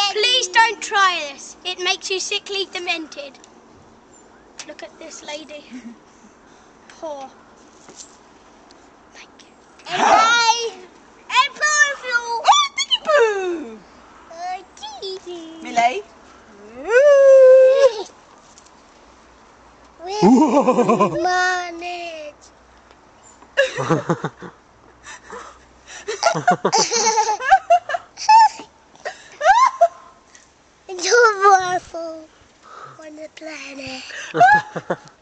Please don't try this. It makes you sickly demented. Look at this lady. Poor. Thank you. Hey! Oh, Diggy Poo! Millie? Manage. You're wonderful on the planet.